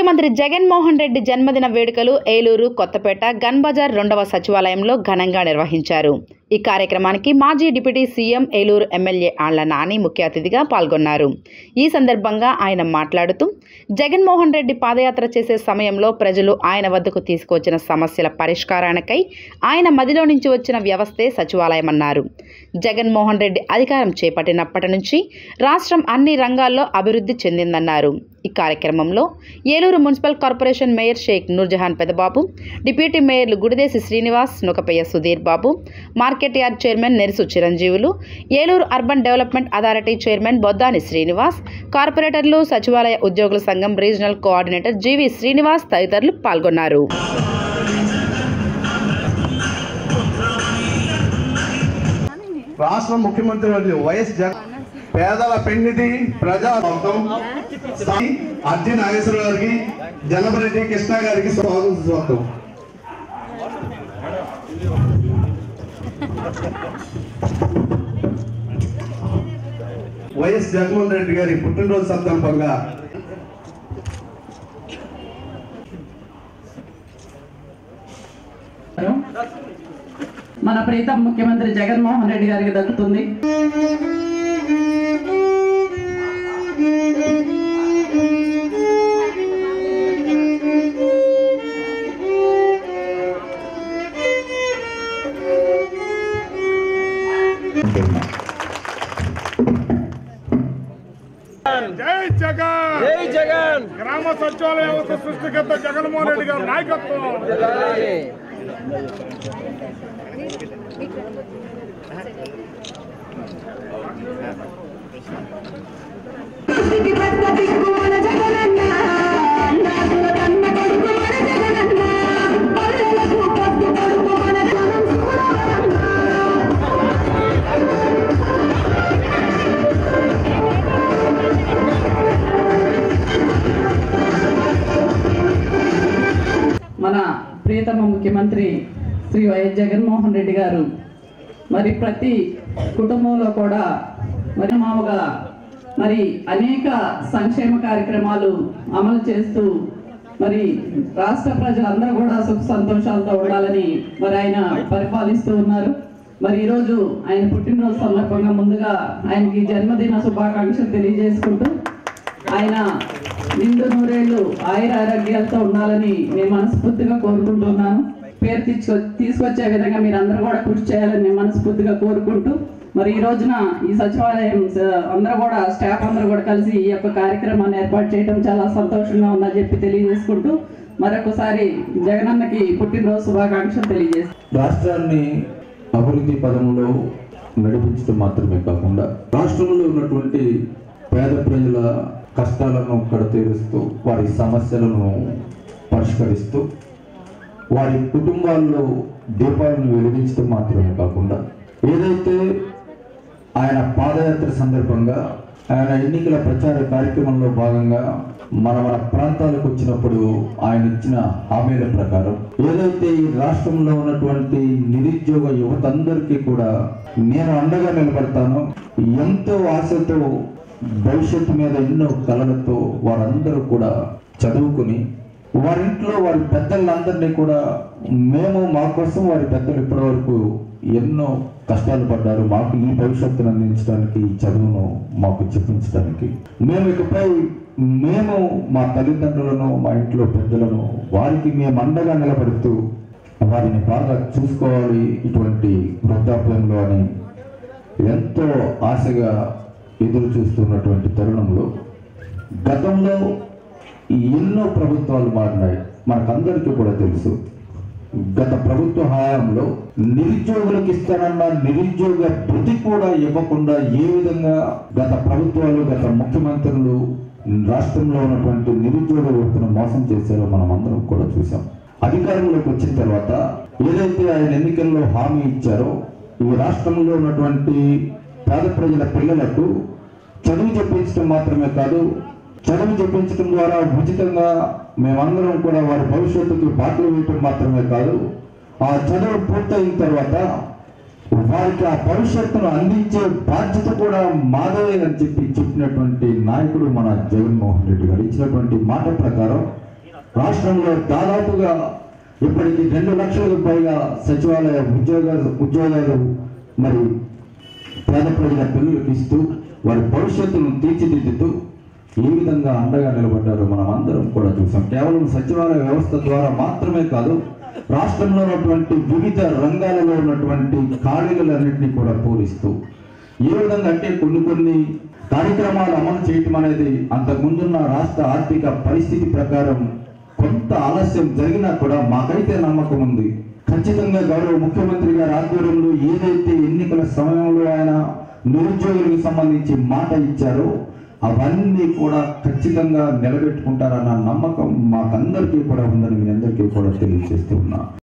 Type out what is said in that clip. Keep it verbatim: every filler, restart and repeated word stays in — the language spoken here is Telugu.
ముఖ్యమంత్రి జగన్మోహన్ రెడ్డి జన్మదిన వేడుకలు ఏలూరు, కొత్తపేట, గన్ బజార్ రెండవ సచివాలయంలో ఘనంగా నిర్వహించారు. ఈ కార్యక్రమానికి మాజీ deputy CM, Eluru MLA Alla Nani ముఖ్య అతిథిగా పాల్గొన్నారు. ఈ సందర్భంగా ఆయన మాట్లాడుతూ, జగన్మోహన్ రెడ్డి పాదయాత్ర చేసే సమయంలో ప్రజలు ఆయన వద్దకు తీసుకొచ్చిన సమస్యల పరిష్కారానికై ఆయన మదిలో నుంచి వచ్చిన వ్యవస్థే సచివాలయమన్నారు. జగన్మోహన్ రెడ్డి అధికారం చేపట్టినప్పటి నుంచి రాష్ట్రం అన్ని రంగాల్లో అభివృద్ధి చెందిందన్నారు. ఈ కార్యక్రమంలో Eluru municipal corporation mayor Sheikh Noorjahan Pedababu, deputy మేయర్లు Gudideshi Srinivas, Nokapayya Sudheer Babu, market yard chairman Nerusu Chiranjeevulu, Eluru urban development authority chairman Boddani Srinivas, కార్పొరేటర్లు, సచివాలయ ఉద్యోగుల సంఘం రీజనల్ కోఆర్డినేటర్ జీవి శ్రీనివాస్ తదితరులు పాల్గొన్నారు. రాష్ట్ర ముఖ్యమంత్రి వర్యులు వైఎస్ జగన్ పేదల పెన్నిధి ప్రజా అర్జున్ నాగేశ్వర గారికి, జనపరెడ్డి కృష్ణ గారికి స్వాగతం స్వాగతం. వైఎస్ జగన్మోహన్ రెడ్డి గారి పుట్టినరోజు సందర్భంగా మన ప్రీతం ముఖ్యమంత్రి జగన్మోహన్ రెడ్డి గారికి దక్కుతుంది. జై జగన్, జై జగన్. గ్రామ సచివాలయ వ్యవస్థ సృష్టికర్త జగన్మోహన్ రెడ్డి గారి నాయకత్వం. మన ప్రియతమ ముఖ్యమంత్రి శ్రీ వైఎస్ జగన్మోహన్ రెడ్డి గారు మరి ప్రతి కుటుంబంలో కూడా మరి మామూలుగా మరి అనేక సంక్షేమ కార్యక్రమాలు అమలు చేస్తూ మరి రాష్ట్ర ప్రజలందరూ కూడా సుఖ సంతోషాలతో ఉండాలని మరి ఆయన పరిపాలిస్తూ ఉన్నారు. మరి ఈరోజు ఆయన పుట్టినరోజు సందర్భంగా ముందుగా ఆయనకి జన్మదిన శుభాకాంక్షలు తెలియజేసుకుంటూ ఆయన నిండు నూరేళ్లు ఆయుర ఆరోగ్యాలతో ఉండాలని నేను మనస్ఫూర్తిగా కోరుకుంటున్నాను. పేరు తీసుకొ తీసుకొచ్చే విధంగా మీరు అందరూ కూడా కృషి చేయాలని నేను మనస్ఫూర్తిగా కోరుకుంటూ మరి ఈ రోజున ఈ సచివాలయం అందరూ కూడా స్టాఫ్ అందరూ కూడా కలిసి ఈ యొక్క కార్యక్రమాన్ని ఏర్పాటు చేయడం చాలా సంతోషంగా ఉందని చెప్పి తెలియజేసుకుంటూ మరొకసారి జగనన్నకి పుట్టినరోజు శుభాకాంక్షలు తెలియజేస్తాను. రాష్ట్రాన్ని అభివృద్ధి పదంలో నడిపించడం మాత్రమే కాకుండా రాష్ట్రంలో ఉన్నటువంటి పేద ప్రజల కష్టాలను కడతీరుస్తూ వారి సమస్యలను పరిష్కరిస్తూ వారి కుటుంబాల్లో దీపాలను వెలిగించడం మాత్రమే కాకుండా ఏదైతే ఆయన పాదయాత్ర సందర్భంగా ఆయన ఎన్నికల ప్రచార కార్యక్రమంలో భాగంగా మన మన ప్రాంతాలకు వచ్చినప్పుడు ఆయన ఇచ్చిన హామీల ప్రకారం ఏదైతే ఈ రాష్ట్రంలో ఉన్నటువంటి నిరుద్యోగ యువత అందరికీ కూడా నేను అండగా నిలబడతాను, ఎంతో ఆశతో భవిష్యత్తు మీద ఎన్నో కలలతో వారందరూ కూడా చదువుకుని వారింట్లో వారి పెద్దలందరినీ కూడా మేము మా కోసం వారి పెద్దలు ఇప్పటి వరకు ఎన్నో కష్టాలు పడ్డారు, మాకు ఈ భవిష్యత్తును అందించడానికి, ఈ చదువును మాకు చెప్పించడానికి, మేము ఇకపై మేము మా తల్లిదండ్రులను మా ఇంట్లో పెద్దలను వారికి మేము అండగా నిలబడుతూ వారిని బాగా చూసుకోవాలి ఇటువంటి వృద్ధాప్యంలో అని ఎంతో ఆశగా ఎదురు చూస్తున్నటువంటి తరుణంలో గతంలో ఎన్నో ప్రభుత్వాలు మారినాయి. మనకందరికీ కూడా తెలుసు, గత ప్రభుత్వ హయాంలో నిరుద్యోగులకు ఇస్తానన్న నిరుద్యోగ భృతి కూడా ఇవ్వకుండా ఏ విధంగా గత ప్రభుత్వాలు గత ముఖ్యమంత్రులు రాష్ట్రంలో ఉన్నటువంటి నిరుద్యోగ యువతను మోసం చేశారో మనం అందరం కూడా చూసాం. అధికారంలోకి వచ్చిన తర్వాత ఏదైతే ఆయన ఎన్నికల్లో హామీ ఇచ్చారో ఈ రాష్ట్రంలో ఉన్నటువంటి పేద ప్రజల పిల్లలకు చదువు చెప్పించడం మాత్రమే కాదు, చదువు చెప్పించడం ద్వారా ఉచితంగా మేమందరం కూడా వారి భవిష్యత్తుకి బాటలు వేయటం మాత్రమే కాదు, ఆ చదువు పూర్తయిన తర్వాత వారికి ఆ భవిష్యత్తును అందించే బాధ్యత కూడా మాదే అని చెప్పి చెప్పినటువంటి నాయకుడు మన జగన్మోహన్ రెడ్డి గారు. ఇచ్చినటువంటి మాట ప్రకారం రాష్ట్రంలో దాదాపుగా ఇప్పటికి రెండు లక్షలకు పైగా సచివాలయ ఉద్యోగాలు ఉద్యోగాలు మరి పేద ప్రజల పిల్లలకు ఇస్తూ వారి భవిష్యత్తును తీర్చిదిద్దుతూ ఏ విధంగా అండగా నిలబడ్డారో మనం అందరం కూడా చూసాం. కేవలం సచివాలయ వ్యవస్థ ద్వారా మాత్రమే కాదు, రాష్ట్రంలో ఉన్నటువంటి వివిధ రంగాలలో ఉన్నటువంటి ఖాళీలన్నింటినీ కూడా పూరిస్తూ ఏ విధంగా అంటే కొన్ని కొన్ని కార్యక్రమాలు అమలు చేయటం అనేది అంతకుముందున్న రాష్ట్ర ఆర్థిక పరిస్థితి ప్రకారం కొంత ఆలస్యం జరిగినా కూడా మాకైతే నమ్మకం ఉంది. ఖచ్చితంగా గౌరవ ముఖ్యమంత్రి గారి ఆధ్వర్యంలో ఏదైతే ఎన్నికల సమయంలో ఆయన నిరుద్యోగులకు సంబంధించి మాట ఇచ్చారో అవన్నీ కూడా ఖచ్చితంగా నిలబెట్టుకుంటారన్న నమ్మకం మాకందరికీ కూడా ఉందని మీ అందరికీ కూడా తెలియజేస్తూ ఉన్నా.